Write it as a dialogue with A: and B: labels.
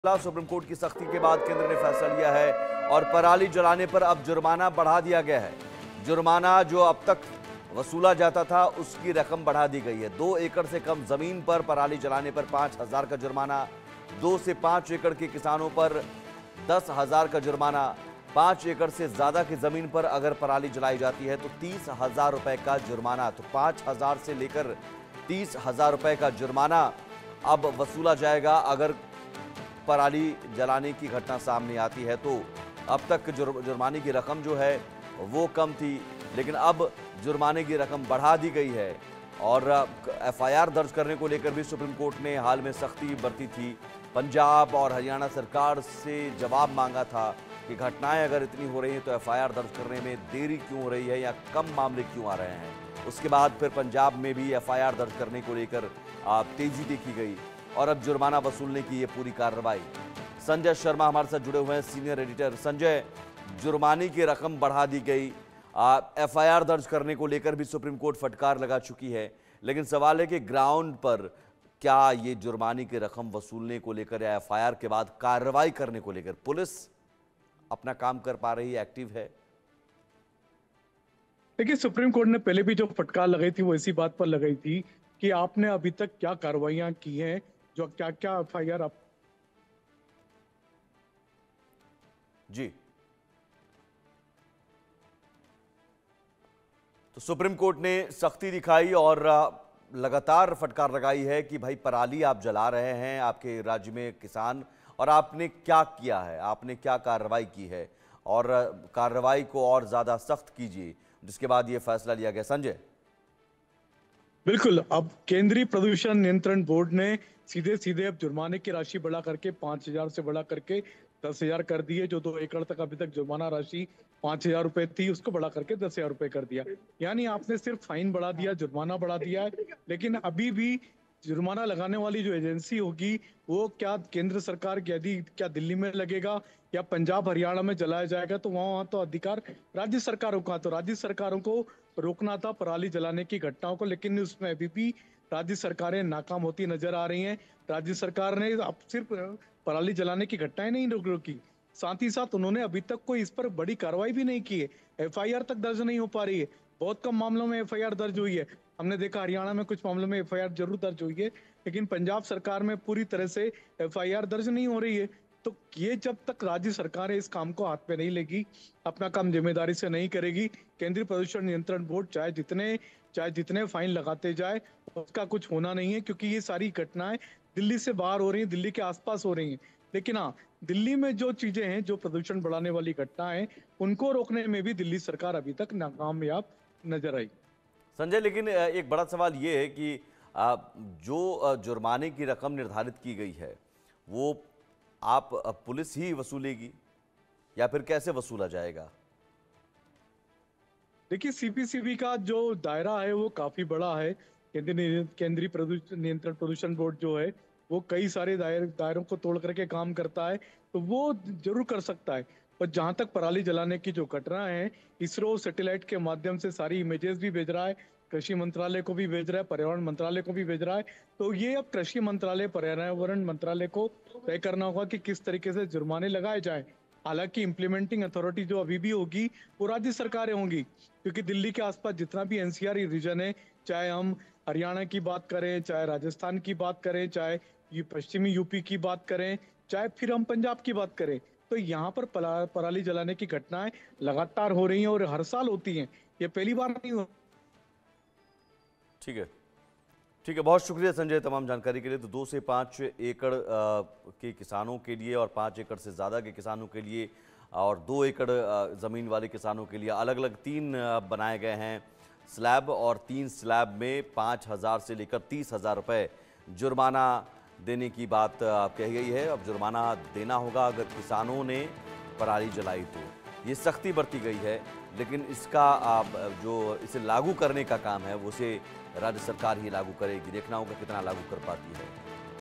A: Supreme court की सख्ती के बाद केंद्र ने फैसला लिया है और पराली जलाने पर अब जुर्माना बढ़ा दिया गया है। जुर्माना जो अब तक वसूला जाता था उसकी रकम बढ़ा दी गई है। 2 एकड़ से कम जमीन पर पराली जलाने पर 5,000 का जुर्माना, 2 से 5 एकड़ के किसानों पर 10,000 का जुर्माना, 5 एकड़ से ज्यादा की जमीन पर अगर पराली जलाई जाती है तो 30,000 रुपए का जुर्माना। तो 5,000 से लेकर 30,000 रुपए का जुर्माना अब वसूला जाएगा अगर पराली जलाने की घटना सामने आती है। तो अब तक जुर्माने की रकम जो है वो कम थी, लेकिन अब जुर्माने की रकम बढ़ा दी गई है और एफआईआर दर्ज करने को लेकर भी सुप्रीम कोर्ट ने हाल में सख्ती बरती थी। पंजाब और हरियाणा सरकार से जवाब मांगा था कि घटनाएं अगर इतनी हो रही हैं तो एफआईआर दर्ज करने में देरी क्यों हो रही है या कम मामले क्यों आ रहे हैं। उसके बाद फिर पंजाब में भी एफआईआर दर्ज करने को लेकर तेजी देखी गई और अब जुर्माना वसूलने की ये पूरी कार्रवाई। संजय शर्मा हमारे साथ जुड़े हुए हैं, सीनियर एडिटर। संजय, जुर्माने की रकम बढ़ा दी गई, एफआईआर दर्ज करने को लेकर भी सुप्रीम कोर्ट फटकार लगा चुकी है, लेकिन सवाल है कि ग्राउंड पर क्या ये जुर्माने की रकम वसूलने को लेकर या एफआईआर के बाद कार्रवाई करने को लेकर पुलिस अपना काम कर पा रही है, एक्टिव है?
B: देखिए, सुप्रीम कोर्ट ने पहले भी जो फटकार लगाई थी वो इसी बात पर लगाई थी कि आपने अभी तक क्या कार्रवाइयां की हैं, जो क्या क्या एफआईआर आप
A: जी। तो सुप्रीम कोर्ट ने सख्ती दिखाई और लगातार फटकार लगाई है कि भाई पराली आप जला रहे हैं आपके राज्य में किसान, और आपने क्या किया है, आपने क्या कार्रवाई की है और कार्रवाई को और ज्यादा सख्त कीजिए, जिसके बाद यह फैसला लिया गया। संजय,
B: बिल्कुल, अब केंद्रीय प्रदूषण नियंत्रण बोर्ड ने सीधे सीधे अब जुर्माने की राशि बढ़ा करके 5,000 से बढ़ा करके 10,000 कर दी है। जो 2 एकड़ तक अभी तक जुर्माना राशि 5,000 रुपए थी, उसको बढ़ा करके 10,000 रुपए कर दिया। यानी आपने सिर्फ फाइन बढ़ा दिया, जुर्माना बढ़ा दिया है, लेकिन अभी भी जुर्माना लगाने वाली जो एजेंसी होगी वो क्या केंद्र सरकार की, यदि क्या दिल्ली में लगेगा या पंजाब हरियाणा में जलाया जाएगा, तो वहां तो अधिकार राज्य सरकारों का। तो राज्य सरकारों को रोकना था पराली जलाने की घटनाओं को, लेकिन उसमें अभी भी राज्य सरकारें नाकाम होती नजर आ रही हैं। राज्य सरकार ने अब सिर्फ पराली जलाने की घटनाएं नहीं रोकी, साथ ही साथ उन्होंने अभी तक कोई इस पर बड़ी कार्रवाई भी नहीं की है। एफआईआर तक दर्ज नहीं हो पा रही है। बहुत कम मामलों में एफआईआर दर्ज हुई है। हमने देखा हरियाणा में कुछ मामलों में एफआईआर जरूर दर्ज हुई है, लेकिन पंजाब सरकार में पूरी तरह से एफआईआर दर्ज नहीं हो रही है। तो ये जब तक राज्य सरकारें इस काम को हाथ में नहीं लेगी, अपना काम जिम्मेदारी से नहीं करेगी, केंद्रीय प्रदूषण नियंत्रण बोर्ड चाहे जितने फाइन लगाते जाए उसका कुछ होना नहीं है, क्योंकि ये सारी घटनाएं दिल्ली से बाहर हो रही हैं, दिल्ली के आसपास हो रही हैं। लेकिन हाँ, दिल्ली में जो चीजें हैं, जो प्रदूषण बढ़ाने वाली घटनाएं, उनको रोकने में भी दिल्ली सरकार अभी तक नाकामयाब नजर आई।
A: संजय, लेकिन एक बड़ा सवाल ये है कि जो जुर्माने की रकम निर्धारित की गई है वो आप पुलिस ही वसूलेगी या फिर कैसे वसूला जाएगा?
B: देखिए, सीपीसीबी का जो दायरा है वो काफी बड़ा है। केंद्रीय प्रदूषण नियंत्रण प्रदूषण बोर्ड जो है वो कई सारे दायरों को तोड़ करके काम करता है, तो वो जरूर कर सकता है। और जहां तक पराली जलाने की जो घटना है, इसरो सैटेलाइट के माध्यम से सारी इमेजेस भी भेज रहा है, कृषि मंत्रालय को भी भेज रहा है, पर्यावरण मंत्रालय को भी भेज रहा है। तो ये अब कृषि मंत्रालय, पर्यावरण मंत्रालय को तय करना होगा कि किस तरीके से जुर्माने लगाए जाए। हालांकि इम्प्लीमेंटिंग अथॉरिटी जो अभी भी होगी वो राज्य सरकारें होंगी, क्योंकि दिल्ली के आसपास जितना भी एनसीआर रीजन है, चाहे हम हरियाणा की बात करें, चाहे राजस्थान की बात करें, चाहे ये पश्चिमी यूपी की बात करें, चाहे फिर हम पंजाब की बात करें, तो यहाँ पर पराली जलाने की घटनाएं लगातार हो रही हैं और हर साल होती हैं। ये पहली बार नहीं हो।
A: ठीक है, ठीक है, बहुत शुक्रिया संजय तमाम जानकारी के लिए। तो 2 से 5 एकड़ के किसानों के लिए और 5 एकड़ से ज़्यादा के किसानों के लिए और 2 एकड़ ज़मीन वाले किसानों के लिए अलग अलग 3 बनाए गए हैं स्लैब, और 3 स्लैब में 5,000 से लेकर 30,000 रुपये जुर्माना देने की बात कही गई है। अब जुर्माना देना होगा अगर किसानों ने पराली जलाई तो। ये सख्ती बरती गई है, लेकिन इसका जो इसे लागू करने का काम है वो उसे राज्य सरकार ही लागू करेगी। देखना होगा कितना लागू कर पाती है।